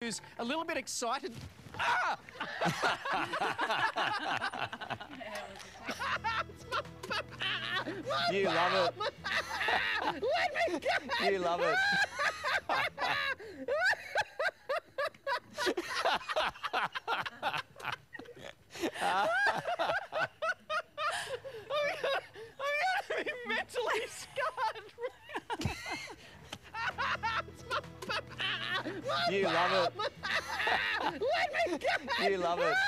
who's a little bit excited. Ah! You love it. Let me go! You love it. I'm gonna be mentally scarred. You love it. Let me go! You love it.